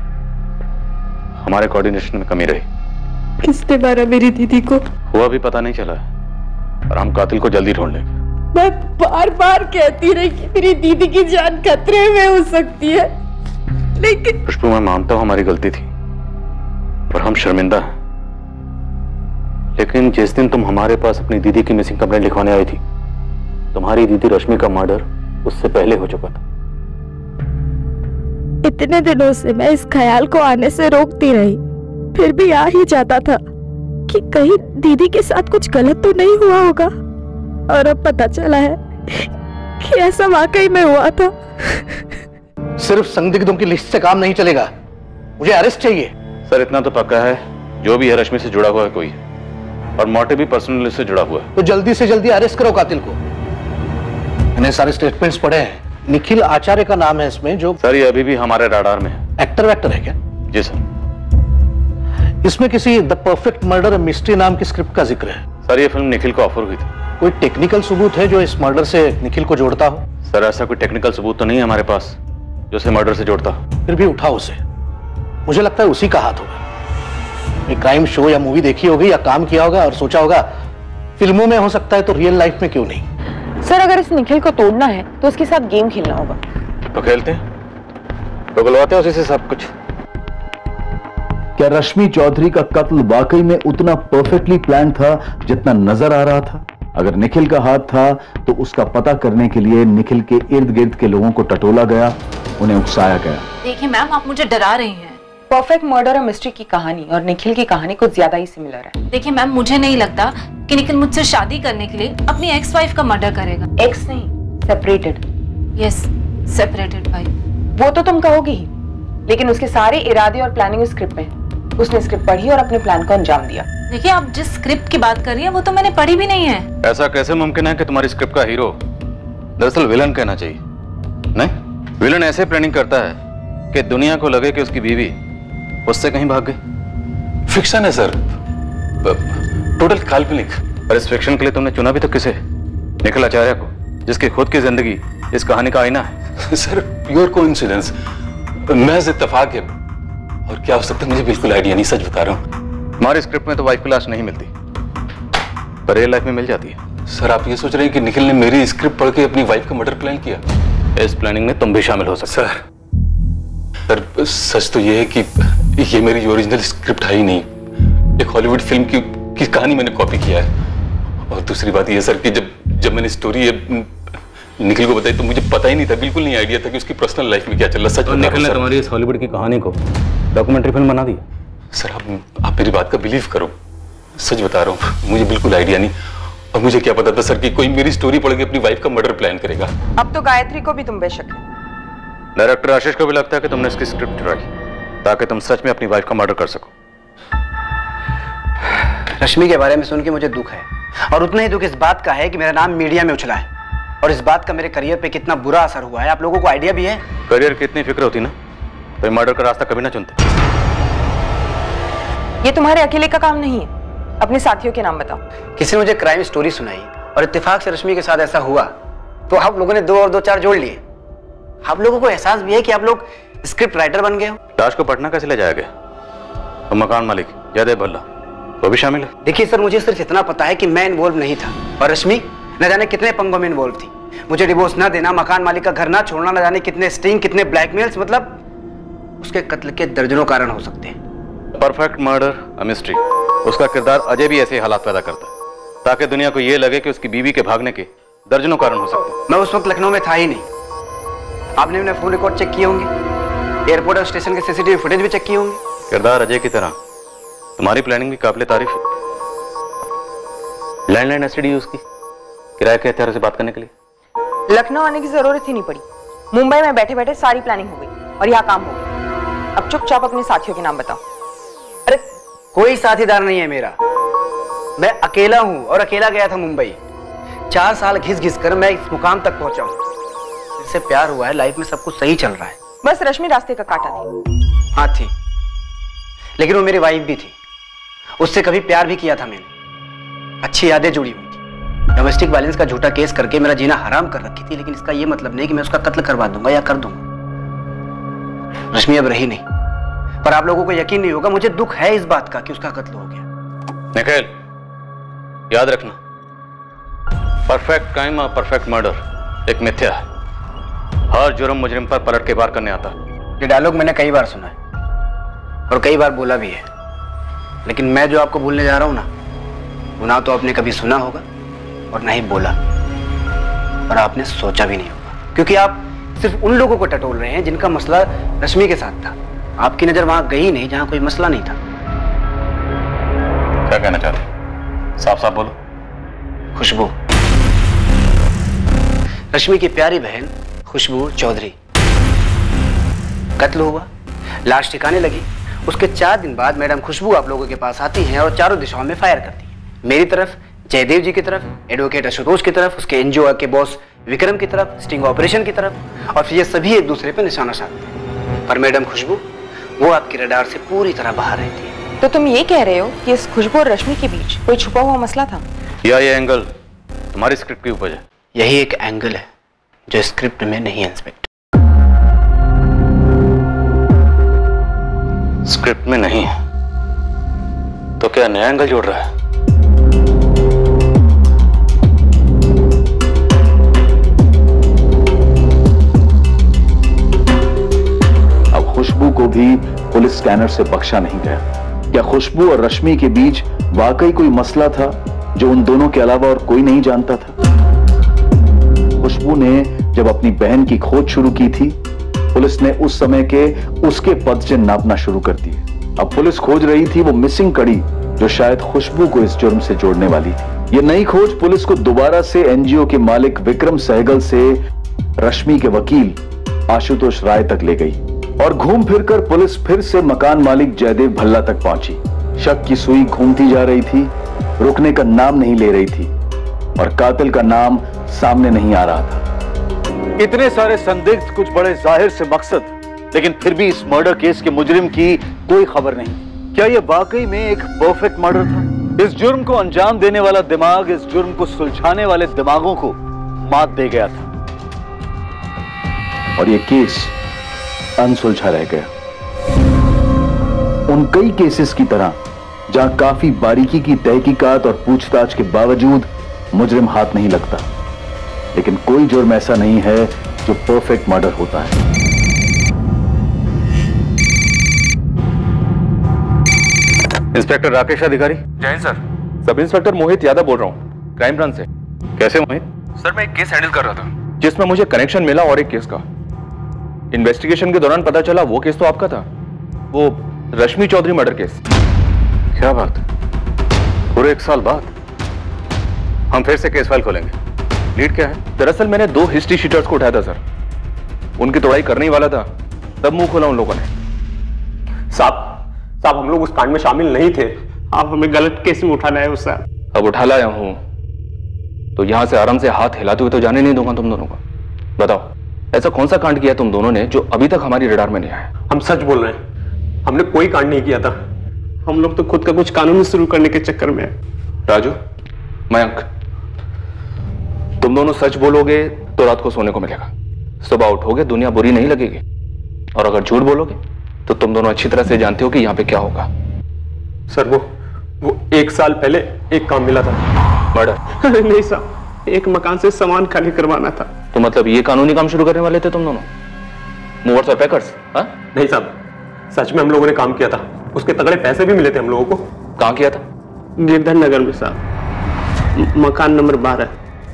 हमारे कोऑर्डिनेशन में कमी रही। किसने मारा मेरी दीदी को? हुआ भी पता नहीं चला है, और हम कातिल को जल्दी ढूंढ लेंगे। मैं बार बार कहती रही कि मेरी दीदी की जान खतरे में हो सकती है, लेकिन खुशबू मैं मानता हूं हमारी गलती थी और हम शर्मिंदा हैं, लेकिन जिस दिन तुम हमारे पास अपनी दीदी की मिसिंग कंप्लेंट लिखवाने आई थी, तुम्हारी दीदी रश्मि का मर्डर उससे पहले हो चुका था। इतने दिनों से मैं इस ख्याल को आने से रोकती रही, फिर भी आ ही जाता था कि कहीं दीदी के साथ कुछ गलत तो नहीं हुआ होगा, और अब पता चला है कि ऐसा वाकई में हुआ था। सिर्फ संदिग्धों की लिस्ट से काम नहीं चलेगा, मुझे अरेस्ट चाहिए। सर इतना तो पक्का है, जो भी है रश्मि से जुड़ा हुआ है कोई, और मोटिव भी पर्सनल से जुड़ा हुआ है। तो जल्दी से जल्दी अरेस्ट करो कातिल को। मैंने सारे स्टेटमेंट्स पढ़े हैं, निखिल आचार्य का नाम है इसमें। जो सर ये अभी भी हमारे राडार में है। एक्टर वेक्टर है क्या? जी सर। इसमें किसी द परफेक्ट मर्डर मिस्ट्री नाम की स्क्रिप्ट का जिक्र है। सर ये फिल्म निखिल को ऑफर हुई थी। कोई टेक्निकल सबूत है जो इस मर्डर से निखिल को जोड़ता हो? सर ऐसा कोई टेक्निकल सबूत तो नहीं है हमारे पास जो उसे मर्डर से जोड़ता। फिर भी उठाओ उसे, मुझे लगता है उसी का हाथ होगा। एक क्राइम शो या मूवी देखी होगी या काम किया होगा और सोचा होगा फिल्मों में हो सकता है तो रियल लाइफ में क्यों नहीं। सर अगर इस निखिल को तोड़ना है तो उसके साथ गेम खेलना होगा। तो खेलते हैं, तो बुलवाते हैं उसी से सब कुछ। क्या रश्मि चौधरी का कत्ल वाकई में उतना परफेक्टली प्लान था जितना नजर आ रहा था? अगर निखिल का हाथ था तो उसका पता करने के लिए निखिल के इर्द गिर्द के लोगों को टटोला गया, उन्हें उकसाया गया। देखिए मैम, आप मुझे डरा रही हैं। परफेक्ट मर्डर और मिस्ट्री की कहानी और निखिल की कहानी कुछ ज्यादा ही सिमिलर है। देखिए मैम, मुझे नहीं लगता कि निखिल मुझसे शादी करने के लिए अपनी एक्स वाइफ का मर्डर करेगा। एक्स नहीं, सेपरेटेड। Yes, separated wife. वो तो तुम कहोगी ही, लेकिन उसके सारे इरादे और प्लानिंग स्क्रिप्ट में। उसने स्क्रिप्ट पढ़ी और अपने प्लान को अंजाम दिया। देखिए आप जिस स्क्रिप्ट की बात कर रही हैं वो तो मैंने पढ़ी भी नहीं है। ऐसा कैसे मुमकिन है कि तुम्हारी स्क्रिप्ट का हीरो दरअसल विलन कहना चाहिए? नहीं, विलन ऐसे प्लानिंग करता है कि दुनिया को लगे कि उसकी बीवी उससे कहीं भाग गई। फिक्शन है सर, टोटल काल्पनिक। और इस फिक्शन के लिए तुमने चुना भी तो किसे? निखिल आचार्य को, जिसकी खुद की जिंदगी इस कहानी का आईना है। सर प्योर कोइंसिडेंस, महज इत्तेफाक है। और क्या हो सकता है मुझे बिल्कुल आइडिया नहीं, सच बता रहा हूँ। हमारी स्क्रिप्ट में तो वाइफ की लाश नहीं मिलती, पर रियल लाइफ में मिल जाती है। सर आप ये सोच रहे हैं कि निखिल ने मेरी स्क्रिप्ट पढ़ के अपनी वाइफ का मर्डर प्लान किया? इस प्लानिंग में तुम भी शामिल हो सकते। सर सच तो ये है कि ये मेरी ओरिजिनल स्क्रिप्ट है ही नहीं। एक हॉलीवुड फिल्म की कहानी मैंने कॉपी किया है। और दूसरी बात ये सर कि जब मैंने स्टोरी निखिल को बताई तो मुझे पता ही नहीं था, बिल्कुल नहीं आइडिया था कि उसकी पर्सनल लाइफ में क्या चल रहा। सच तो निखिल ने तुम्हारी इस हॉलीवुड की कहानी को डॉक्यूमेंट्री फिल्म बना दी। सर आप मेरी बात का बिलीव करो, सच बता रहा हूँ, मुझे बिल्कुल आइडिया नहीं। और मुझे क्या पता था सर कि कोई मेरी स्टोरी पढ़ के अपनी वाइफ का मर्डर प्लान करेगा। अब तो गायत्री को भी तुम बेशक है। डायरेक्टर आशीष को भी लगता है कि तुमने इसकी स्क्रिप्ट चुराई ताकि तुम सच में अपनी वाइफ का मर्डर कर सको। रश्मि के बारे में सुन के मुझे दुख है, और उतना ही दुख इस बात का है कि मेरा नाम मीडिया में उछला है, और इस बात का मेरे करियर पे कितना बुरा असर हुआ है आप लोगों को आइडिया भी है? करियर की इतनी फिक्र होती ना तो मर्डर का रास्ता कभी ना चुनते। ये तुम्हारे अकेले का काम नहीं है, अपने साथियों के नाम बताओ। किसी ने मुझे क्राइम स्टोरी सुनाई और इत्तेफाक से रश्मि के साथ ऐसा हुआ तो आप लोगों ने 2 और 2 4 जोड़ लिए। आप लोगों को एहसास भी है कि आप लोग स्क्रिप्ट राइटर बन गए हो। लाश को पटना कैसे ले जाया गया? तो मकान मालिक जयदेव भल्ला वो भी शामिल है? देखिए सर, मुझे सिर्फ इतना पता है कि मैं इन्वॉल्व नहीं था, और रश्मि न जाने कितने पंगों में इन्वॉल्व थी। मुझे डिवोर्स ना देना, मकान मालिक का घर ना छोड़ना, न जाने कितने स्टिंग, कितने ब्लैकमेल्स, मतलब उसके कत्ल के दर्जनों कारण हो सकते हैं। परफेक्ट मर्डर अ मिस्ट्री, उसका किरदार अजय भी ऐसे हालात पैदा करता है ताकि दुनिया को यह लगे कि उसकी बीवी के भागने के दर्जनों कारण हो सकते हैं। मैं उस वक्त लखनऊ में था ही नहीं। आपने अपने फोन रिकॉर्ड चेक किए होंगे, एयरपोर्ट और स्टेशन के सीसीटीवी फुटेज भी चेक किए होंगे। किरदार अजय की तरह तुम्हारी प्लानिंग भी काबिल तारीफ है। लैंडलाइन एसटीडी उसकी किराए के हथियारों से बात करने के लिए लखनऊ आने की जरूरत ही नहीं पड़ी। मुंबई में बैठे बैठे सारी प्लानिंग हो गई और यहाँ काम हो गया। अब चुपचाप अपने साथियों के नाम बताओ। अरे कोई साथीदार नहीं है मेरा, मैं अकेला हूं और अकेला गया था मुंबई। 4 साल घिस घिस कर मैं इस मुकाम तक पहुंचा हूं। जिससे प्यार हुआ है, लाइफ में सब कुछ सही चल रहा है। बस रश्मि रास्ते का कांटा थी। हाँ थी, लेकिन वो मेरी वाइफ भी थी। उससे कभी प्यार भी किया था मैंने, अच्छी यादें जुड़ी हुई थी। डोमेस्टिक वायलेंस का झूठा केस करके मेरा जीना हराम कर रखी थी, लेकिन इसका यह मतलब नहीं कि मैं उसका कत्ल करवा दूंगा या कर दूंगा। रश्मि अब रही नहीं, पर आप लोगों को यकीन नहीं होगा, मुझे दुख है इस बात का कि उसका कत्ल हो गया। निखिल, याद रखना, परफेक्ट क्राइम और परफेक्ट मर्डर एक मिथ्या है। हर जुर्म मुजरिम पर पलट के वार करने आता है। ये डायलॉग मैंने कई बार सुना है और कई बार बोला भी है, लेकिन मैं जो आपको बोलने जा रहा हूं ना, वो ना तो आपने कभी सुना होगा और ना ही बोला, और आपने सोचा भी नहीं होगा, क्योंकि आप सिर्फ उन लोगों को टटोल रहे हैं जिनका मसला रश्मि के साथ था। आपकी नजर वहां गई नहीं जहां कोई मसला नहीं था। क्या कहना चाहते? साफ साफ बोलो। खुशबू, रश्मि की प्यारी बहन खुशबू चौधरी, कत्ल हुआ, लाश ठिकाने लगी। उसके 4 दिन बाद मैडम खुशबू आप लोगों के पास आती हैं और चारों दिशाओं में फायर करती हैं। मेरी तरफ, जयदेव जी की तरफ, एडवोकेट आशुतोष की तरफ, उसके एनजीओ के बॉस विक्रम की तरफ, स्टिंग ऑपरेशन की तरफ, और फिर ये सभी एक दूसरे पर निशाना साधते हैं। पर मैडम खुशबू वो आपकी रडार से पूरी तरह बाहर रहती है। तो तुम ये कह रहे हो कि इस खुशबू और रश्मि के बीच कोई छुपा हुआ मसला था? या ये एंगल तुम्हारी स्क्रिप्ट की उपज है? यही एक एंगल है जो स्क्रिप्ट में नहीं है इंस्पेक्टर। स्क्रिप्ट में नहीं है तो क्या नया एंगल जोड़ रहा है? अब खुशबू को भी पुलिस स्कैनर से बख्शा नहीं गया। क्या खुशबू और रश्मि के बीच वाकई कोई मसला था जो उन दोनों के अलावा और कोई नहीं जानता था? खुशबू ने जब अपनी बहन की खोज शुरू की थी, पुलिस ने उस समय के उसके पदचिन्ह नापना शुरू कर दिए। अब पुलिस खोज रही थी वो मिसिंग कड़ी जो शायद खुशबू को इस जुर्म से जोड़ने वाली थी। ये नई खोज पुलिस को दोबारा से एनजीओ के मालिक विक्रम सहगल से रश्मि के वकील आशुतोष राय तक ले गई, और घूम फिरकर पुलिस फिर से मकान मालिक जयदेव भल्ला तक पहुंची। शक की सुई घूमती जा रही थी, रुकने का नाम नहीं ले रही थी, और कातिल का नाम सामने नहीं आ रहा था। इतने सारे संदिग्ध, कुछ बड़े जाहिर से मकसद, लेकिन फिर भी इस मर्डर केस के मुजरिम की कोई खबर नहीं। क्या यह वाकई में एक परफेक्ट मर्डर था? इस जुर्म को अंजाम देने वाला दिमाग इस जुर्म को सुलझाने वाले दिमागों को मात दे गया था, और यह केस अनसुलझा रह गया। उन कई केसेस की तरह जहां काफी बारीकी की तहकीकात और पूछताछ के बावजूद मुजरिम हाथ नहीं लगता, लेकिन कोई जुर्म ऐसा नहीं है जो परफेक्ट मर्डर होता है। इंस्पेक्टर राकेश अधिकारी। जय सर। सब इंस्पेक्टर मोहित यादव बोल रहा हूँ, क्राइम ब्रांच से। कैसे मोहित? सर मैं एक केस हैंडल कर रहा था जिसमें मुझे कनेक्शन मिला और एक केस का। इन्वेस्टिगेशन के दौरान पता चला वो केस तो आपका था, वो रश्मि चौधरी मर्डर केस। क्या बात, पूरे 1 साल बाद हम फिर से केस फाइल खोलेंगे। लीड क्या है? दरअसल मैंने 2 हिस्ट्री शीटर्स को उठाया था सर, उनकी तोड़ाई करने ही वाला था, तब मुंह खोला उन लोगों ने। साहब हम लोग उस कांड में शामिल नहीं थे, आप हमें गलत केस में उठा लाए हो सर। अब उठा लाया हूं तो यहां से आराम से हाथ हिलाते हुए तो जाने नहीं दूंगा तुम दोनों को। बताओ ऐसा कौन सा कांड किया तुम दोनों ने जो अभी तक हमारी रडार में नहीं आया? हम सच बोल रहे हैं, हमने कोई कांड नहीं किया था। हम लोग तो खुद का कुछ कानून शुरू करने के चक्कर में। राजू, मयंक, तुम दोनों सच बोलोगे तो रात को सोने को मिलेगा, सुबह उठोगे दुनिया बुरी नहीं लगेगी, और अगर झूठ बोलोगे तो तुम दोनों अच्छी तरह से जानते हो कि यहाँ पे क्या होगा। सर वो 1 साल पहले एक काम मिला था। मर्डर? नहीं साहब, एक मकान से सामान खाली करवाना था। तो मतलब ये कानूनी काम शुरू करने वाले थे तुम दोनों, मूवर्स और पैकर्स? हाँ? नहीं साहब, सच में हम लोगों ने काम किया था, उसके तगड़े पैसे भी मिले थे हम लोगों को। कहाँ किया था? गिरधर नगर में साहब, मकान नंबर 12।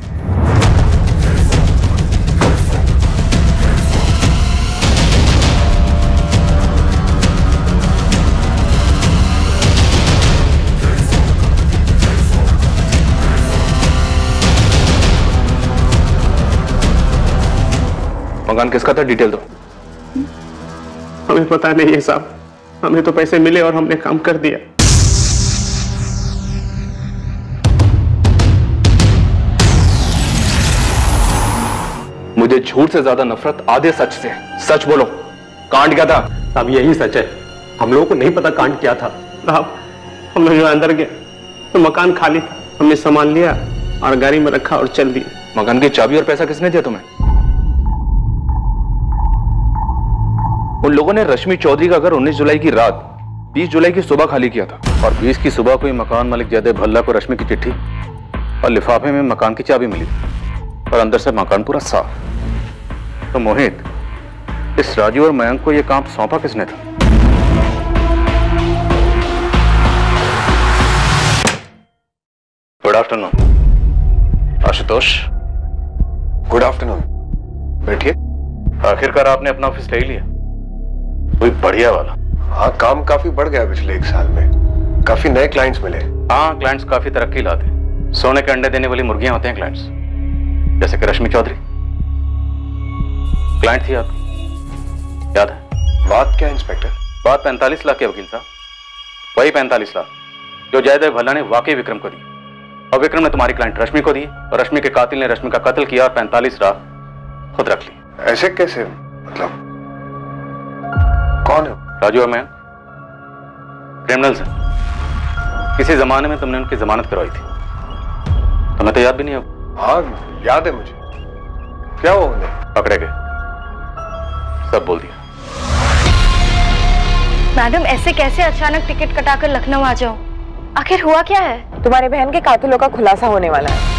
मकान किसका था, डिटेल दो। हमें पता नहीं है साहब, हमें तो पैसे मिले और हमने काम कर दिया। मुझे झूठ से ज्यादा नफरत आधे सच से। सच बोलो, कांड क्या था? साहब यही सच है, हम लोगों को नहीं पता कांड क्या था। साहब हम लोग अंदर गए तो मकान खाली था, हमने सामान लिया और गाड़ी में रखा और चल दिए। मकान की चाबी और पैसा किसने दिया तुम्हें? उन लोगों ने रश्मि चौधरी का घर 19 जुलाई की रात 20 जुलाई की सुबह खाली किया था, और 20 की सुबह को ही मकान मालिक जयदेव भल्ला को रश्मि की चिट्ठी और लिफाफे में मकान की चाबी मिली, और अंदर से मकान पूरा साफ। तो मोहित, इस राजू और मयंक को यह काम सौंपा किसने था? आफ्टरनून आशुतोष। गुड आफ्टरनून, बैठिए। आखिरकार आपने अपना ऑफिस ले लिया, कोई बढ़िया वाला। हाँ, काम काफी बढ़ गया पिछले 1 साल में, काफी नए क्लाइंट्स मिले। हाँ, क्लाइंट्स काफी तरक्की लाते। सोने के अंडे देने वाली मुर्गियां होते हैं क्लाइंट्स, जैसे कि रश्मि चौधरी क्लाइंट थी आपकी, याद है? बात क्या इंस्पेक्टर? बात 45 लाख के वकील साहब, वही 45 लाख जो जयदेव भल्ला ने वाकई विक्रम को दी, और विक्रम ने तुम्हारी क्लाइंट रश्मि को दी, और रश्मि के कातिल ने रश्मि का कत्ल किया और 45 लाख खुद रख ली। ऐसे कैसे? मतलब कौन है? राजू और मैं क्रिमिनल्स हैं। किसी जमाने में तुमने उनकी जमानत करवाई थी, तुम्हें तो याद भी नहीं होगा। हाँ याद है मुझे। क्या हुआ उन्हें? पकड़े गए, सब बोल दिया। मैडम ऐसे कैसे अचानक टिकट कटाकर लखनऊ आ जाओ? आखिर हुआ क्या है? तुम्हारे बहन के कातिलों का खुलासा होने वाला है।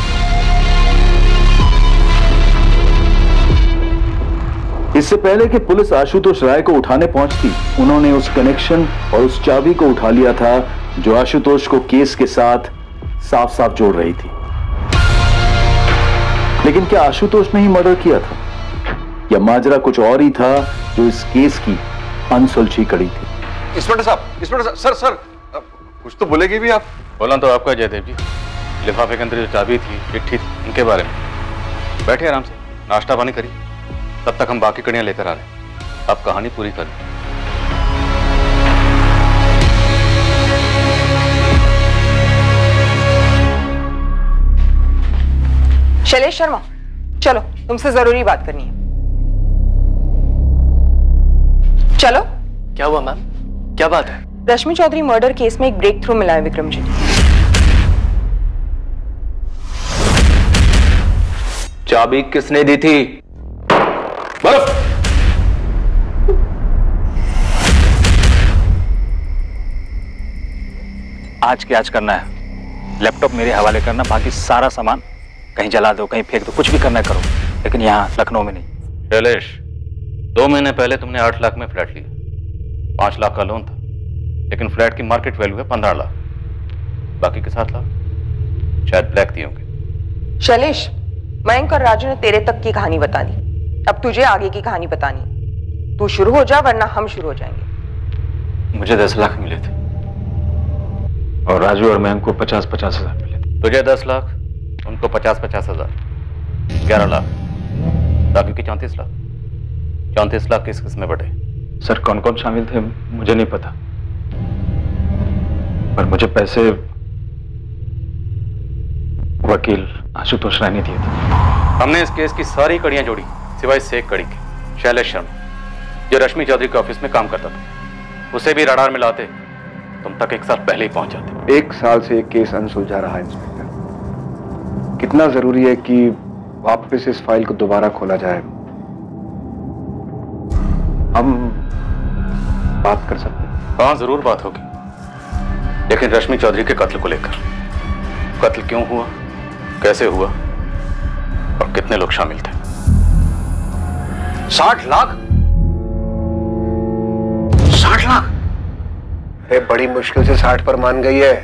इससे पहले कि पुलिस आशुतोष राय को उठाने पहुंचती, उन्होंने उस कनेक्शन और उस चाबी को उठा लिया था जो आशुतोष को केस के साथ साफ साफ जोड़ रही थी। लेकिन क्या आशुतोष ने ही मर्डर किया था, या माजरा कुछ और ही था जो इस केस की अनसुलझी कड़ी थी? इंस्पेक्टर साहब, सर कुछ तो बोलेगी भी आप। बोला तो आपका जयदेव जी, लिफाफे के अंदर जो चाबी थी, चिट्ठी थी, उनके बारे में। बैठे आराम से, नाश्ता पानी करिए, तब तक हम बाकी कड़ियां लेकर आ रहे हैं। आप कहानी पूरी करें। शैलेश शर्मा, चलो, तुमसे जरूरी बात करनी है। चलो। क्या हुआ मैम, क्या बात है? रश्मि चौधरी मर्डर केस में एक ब्रेक थ्रू मिला है विक्रम जी। चाबी किसने दी थी? बर्फ। आज के आज करना है, लैपटॉप मेरे हवाले करना, बाकी सारा सामान कहीं जला दो, कहीं फेंक दो, कुछ भी करना करो, लेकिन यहाँ लखनऊ में नहीं। शैलेश, 2 महीने पहले तुमने 8 लाख में फ्लैट लिया, 5 लाख का लोन था, लेकिन फ्लैट की मार्केट वैल्यू है 15 लाख, बाकी के 7 लाख शायद ब्लैक दिए होंगे। शैलेश, मयंक और राजू ने तेरे तक की कहानी बता दी, अब तुझे आगे की कहानी बतानी। तू शुरू हो जा, वरना हम शुरू हो जाएंगे। मुझे 10 लाख मिले थे और राजू और मैं को 50-50 हजार मिले। तुझे 10 लाख, उनको 50-50 हजार, 11 लाख, बाकी के 34 लाख। 34 लाख किस किस में बटे? सर कौन कौन शामिल थे मुझे नहीं पता, पर मुझे पैसे वकील आशुतोष राय ने दिए थे। हमने इस केस की सारी कड़ियां जोड़ी सिवाय इससे एक कड़ी के, शैलेश शर्मा, जो रश्मि चौधरी के ऑफिस में काम करता था। उसे भी रडार में लाते, तुम तक 1 साल पहले ही पहुंच जाते। 1 साल से एक केस अनसुलझा रहा है इंस्पेक्टर। कितना जरूरी है कि वापस इस फाइल को दोबारा खोला जाए। हम बात कर सकते हैं? हाँ, जरूर बात होगी, लेकिन रश्मि चौधरी के कत्ल को लेकर। कत्ल क्यों हुआ, कैसे हुआ और कितने लोग शामिल थे? 60 लाख? 60 लाख? अरे बड़ी मुश्किल से 60 पर मान गई है।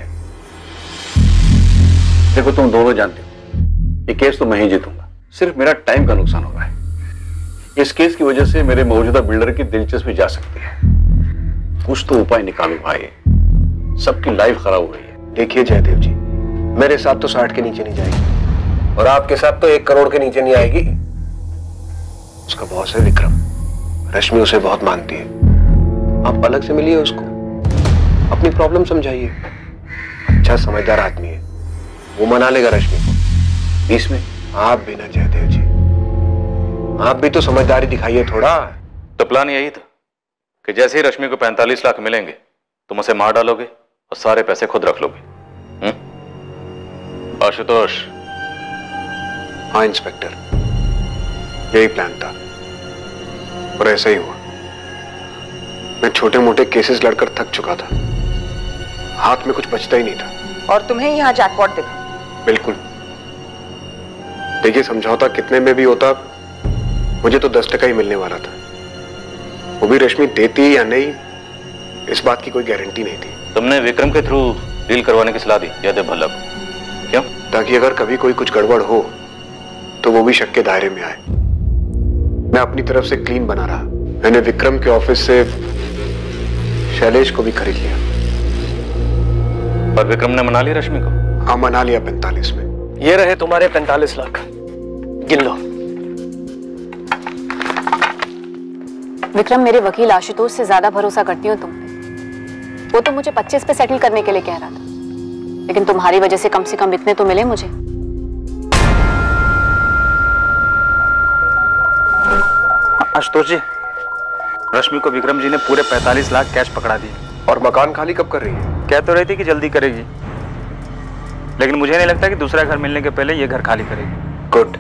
देखो, तुम दोनों जानते हो ये केस तो मैं ही जीतूंगा, सिर्फ मेरा टाइम का नुकसान हो रहा है। इस केस की वजह से मेरे मौजूदा बिल्डर की दिलचस्पी जा सकती है। कुछ तो उपाय निकालो भाई, सबकी लाइफ खराब हो रही है। देखिए जयदेव जी, मेरे साथ तो 60 के नीचे नहीं जाएगी, और आपके साथ तो 1 करोड़ के नीचे नहीं आएगी। उसका बॉस है विक्रम, रश्मि उसे बहुत मानती है। आप अलग से मिलिए उसको, अपनी प्रॉब्लम समझाइए। अच्छा समझदार आदमी है, वो मना लेगा रश्मि को। बीच में आप भी ना जयदेव जी, आप भी तो समझदारी दिखाइए थोड़ा। तो प्लान यही था कि जैसे ही रश्मि को 45 लाख मिलेंगे, तुम उसे मार डालोगे और सारे पैसे खुद रख लोगे। आशुतोष? हाँ इंस्पेक्टर, यही प्लान था और ऐसा ही हुआ। मैं छोटे मोटे केसेस लड़कर थक चुका था, हाथ में कुछ बचता ही नहीं था। और तुम्हें यहाँ जैकपॉट दिखा? बिल्कुल। देखिए, समझौता कितने में भी होता, मुझे तो 10% ही मिलने वाला था। वो भी रश्मि देती या नहीं, इस बात की कोई गारंटी नहीं थी। तुमने विक्रम के थ्रू डील करवाने की सलाह दी जयदेव भल्ला को, क्यों? ताकि अगर कभी कोई कुछ गड़बड़ हो तो वो भी शक के दायरे में आए। मैं अपनी तरफ से क्लीन बना रहा। मैंने विक्रम के ऑफिस से शैलेश को भी खरीद लिया। और विक्रम ने मना लिया रश्मि को? हाँ, मना लिया 45 में। ये रहे तुम्हारे 45 लाख, गिन लो। विक्रम, मेरे वकील आशुतोष से ज्यादा भरोसा करती हूँ तुम पे। वो तो मुझे 25 पे सेटल करने के लिए कह रहा था, लेकिन तुम्हारी वजह से कम इतने तो मिले मुझे। आशुतोष जी, रश्मि को विक्रम जी ने पूरे 45 लाख कैश पकड़ा दिए। और मकान खाली कब कर रही है? कह तो रही थी कि जल्दी करेगी, लेकिन मुझे नहीं लगता कि दूसरा घर मिलने के पहले ये घर खाली करेगी। गुड।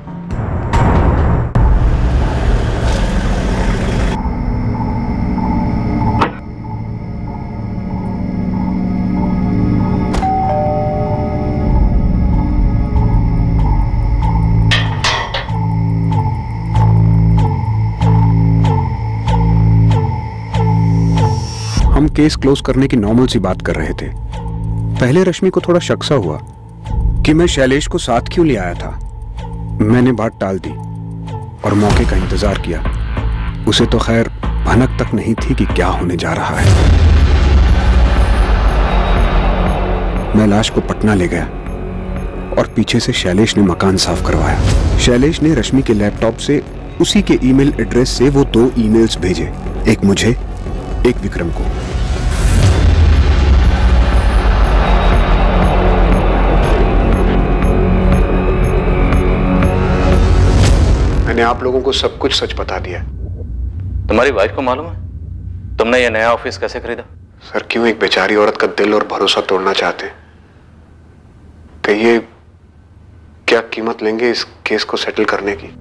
हम केस क्लोज करने की नॉर्मल सी बात कर रहे थे। पहले रश्मि को थोड़ा शक सा हुआ कि मैं शैलेश को साथ क्यों ले आया था। मैंने बात टाल दी और मौके का इंतजार किया। उसे तो खैर भनक तक नहीं थी कि क्या होने जा रहा है। मैं लाश को पटना ले गया और पीछे से शैलेश ने मकान साफ करवाया। शैलेश ने रश्मि के लैपटॉप से उसी के ईमेल एड्रेस से वो 2 ईमेल्स भेजे, एक मुझे, एक विक्रम को। मैंने आप लोगों को सब कुछ सच बता दिया। तुम्हारी वाइफ को मालूम है तुमने ये नया ऑफिस कैसे खरीदा? सर, क्यों एक बेचारी औरत का दिल और भरोसा तोड़ना चाहते हैं? कहिए, क्या कीमत लेंगे इस केस को सेटल करने की?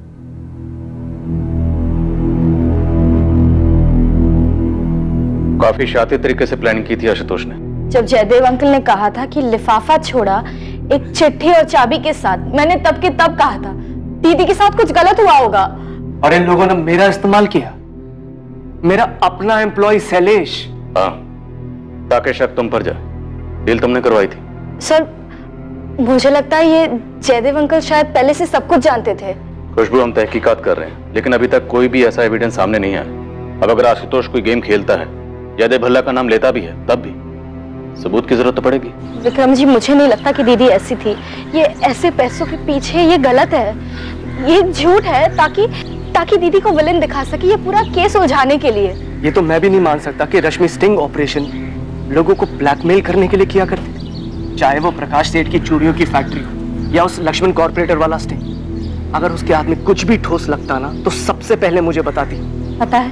काफी शातिर तरीके से प्लानिंग की थी आशुतोष ने। जब जयदेव अंकल ने कहा था कि लिफाफा छोड़ा एक चिट्ठी और चाबी के साथ, मैंने तब के तब कहा था दीदी के साथ कुछ गलत हुआ होगा। और इन लोगों ने मेरा इस्तेमाल किया, मेरा अपना एम्प्लॉय शैलेश। हाँ, ताकि शक तुम पर जाए। डील तुमने करवाई थी। सर, मुझे लगता है ये जयदेव अंकल शायद पहले से सब कुछ जानते थे। खुशबू, हम तहकीकात कर रहे हैं, लेकिन अभी तक कोई भी ऐसा एविडेंस सामने नहीं आया। अब अगर आशुतोष कोई गेम खेलता है, जयदेव भल्ला का नाम लेता भी है, तब भी सबूत की जरूरत तो पड़ेगी। विक्रम जी, मुझे नहीं लगता कि दीदी ऐसी थी। ये ऐसे पैसों के पीछे ये गलत है, ये झूठ है ताकि दीदी को विलेन दिखा सके, ये पूरा केस उलझाने के लिए। ये तो मैं भी नहीं मान सकता कि रश्मि स्टिंग ऑपरेशन लोगों को ब्लैकमेल करने के लिए किया करती थी। चाहे वो प्रकाश सेठ की चूड़ियों की फैक्ट्री हो या उस लक्ष्मण कॉर्पोरेटर वाला स्टिंग। अगर उसके हाथ में कुछ भी ठोस लगता ना तो सबसे पहले मुझे बताती। पता है,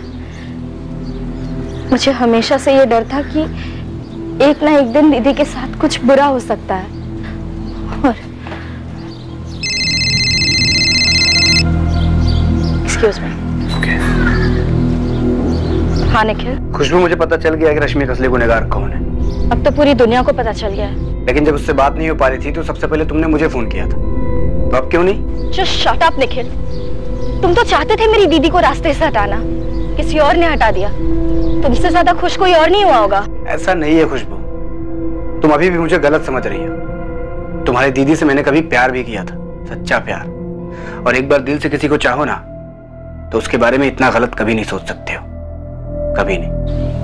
मुझे हमेशा से ये डर था कि एक ना एक दिन दीदी के साथ कुछ बुरा हो सकता है। और एक्सक्यूज मी। हाँ निखिल। खुशबू, मुझे पता चल गया कि रश्मि का असली गुनहगार कौन है। अब तो पूरी दुनिया को पता चल गया है। लेकिन जब उससे बात नहीं हो पा रही थी तो सबसे पहले तुमने मुझे फोन किया था, तो अब क्यों नहीं? Just shut up Nikhil. तुम तो चाहते थे मेरी दीदी को रास्ते से हटाना, किसी और ने हटा दिया। तुमसे ज्यादा खुश कोई और नहीं हुआ होगा। ऐसा नहीं है खुशबू, तुम अभी भी मुझे गलत समझ रही हो। तुम्हारी दीदी से मैंने कभी प्यार भी किया था, सच्चा प्यार। और एक बार दिल से किसी को चाहो ना तो उसके बारे में इतना गलत कभी नहीं सोच सकते हो, कभी नहीं।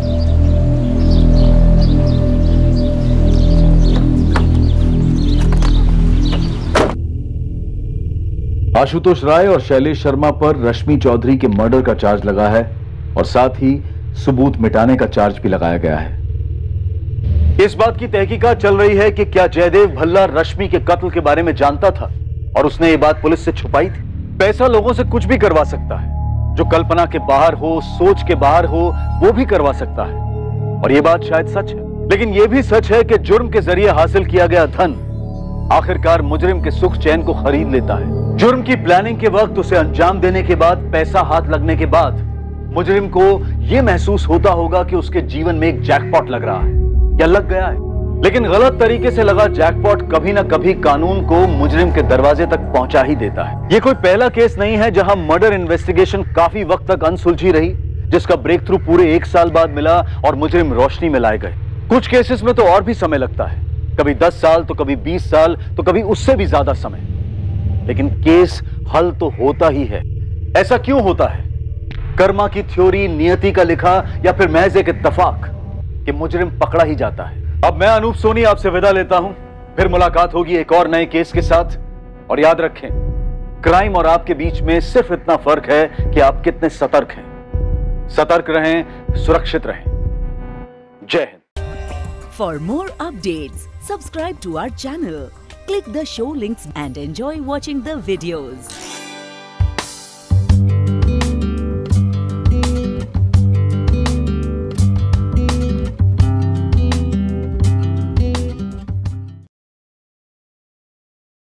आशुतोष राय और शैलेश शर्मा पर रश्मि चौधरी के मर्डर का चार्ज लगा है और साथ ही सबूत मिटाने का चार्ज भी लगाया गया है। इस बात की तहकीकात चल रही है कि क्या जयदेव भल्ला रश्मि के कत्ल के बारे में जानता था और उसने ये बात पुलिस से छुपाई थी। पैसा लोगों से कुछ भी करवा सकता है, जो कल्पना के बाहर हो, सोच के बाहर हो, वो भी करवा सकता है। और ये बात शायद सच है, लेकिन ये भी सच है कि जुर्म के जरिए हासिल किया गया धन आखिरकार मुजरिम के सुख चैन को खरीद लेता है। जुर्म की प्लानिंग के वक्त, उसे अंजाम देने के बाद, पैसा हाथ लगने के बाद मुजरिम को यह महसूस होता होगा कि उसके जीवन में एक जैकपॉट लग रहा है या लग गया है। लेकिन गलत तरीके से लगा जैकपॉट कभी ना कभी कानून को मुजरिम के दरवाजे तक पहुंचा ही देता है। यह कोई पहला केस नहीं है जहां मर्डर इन्वेस्टिगेशन काफी वक्त तक अनसुलझी रही, जिसका ब्रेक थ्रू पूरे 1 साल बाद मिला और मुजरिम रोशनी में लाए गए। कुछ केसेस में तो और भी समय लगता है, कभी 10 साल, तो कभी 20 साल, तो कभी उससे भी ज्यादा समय, लेकिन केस हल तो होता ही है। ऐसा क्यों होता है? कर्मा की थ्योरी, नियति का लिखा, या फिर महज एक इत्तफाक कि मुजरिम पकड़ा ही जाता है। अब मैं अनूप सोनी आपसे विदा लेता हूं, फिर मुलाकात होगी एक और नए केस के साथ। और याद रखें, क्राइम और आपके बीच में सिर्फ इतना फर्क है कि आप कितने सतर्क हैं। सतर्क रहें, सुरक्षित रहें। जय Hind. For more updates, subscribe to our channel, click the show links and enjoy watching the videos.